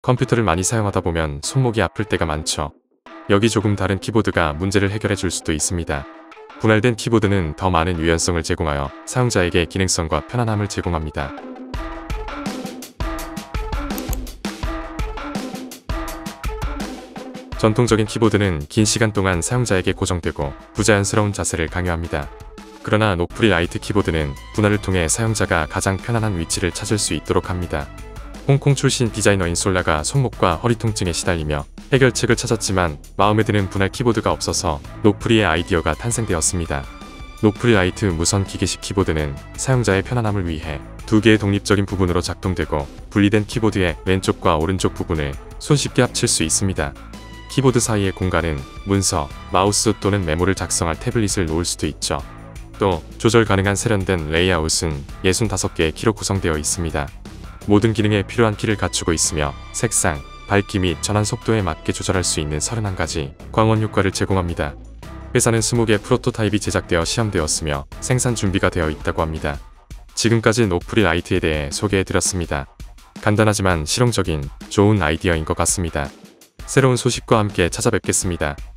컴퓨터를 많이 사용하다 보면 손목이 아플 때가 많죠. 여기 조금 다른 키보드가 문제를 해결해 줄 수도 있습니다. 분할된 키보드는 더 많은 유연성을 제공하여 사용자에게 기능성과 편안함을 제공합니다. 전통적인 키보드는 긴 시간 동안 사용자에게 고정되고 부자연스러운 자세를 강요합니다. 그러나 노프리 라이트 키보드는 분할을 통해 사용자가 가장 편안한 위치를 찾을 수 있도록 합니다. 홍콩 출신 디자이너인 솔라가 손목과 허리 통증에 시달리며 해결책을 찾았지만 마음에 드는 분할 키보드가 없어서 노프리의 아이디어가 탄생되었습니다. 노프리 라이트 무선 기계식 키보드는 사용자의 편안함을 위해 두 개의 독립적인 부분으로 작동되고 분리된 키보드의 왼쪽과 오른쪽 부분을 손쉽게 합칠 수 있습니다. 키보드 사이의 공간은 문서, 마우스 또는 메모를 작성할 태블릿을 놓을 수도 있죠. 또 조절 가능한 세련된 레이아웃은 65개의 키로 구성되어 있습니다. 모든 기능에 필요한 키를 갖추고 있으며 색상, 밝기 및 전환 속도에 맞게 조절할 수 있는 31가지 광원 효과를 제공합니다. 회사는 20개 프로토타입이 제작되어 시험되었으며 생산 준비가 되어 있다고 합니다. 지금까지 노프리 라이트에 대해 소개해드렸습니다. 간단하지만 실용적인 좋은 아이디어인 것 같습니다. 새로운 소식과 함께 찾아뵙겠습니다.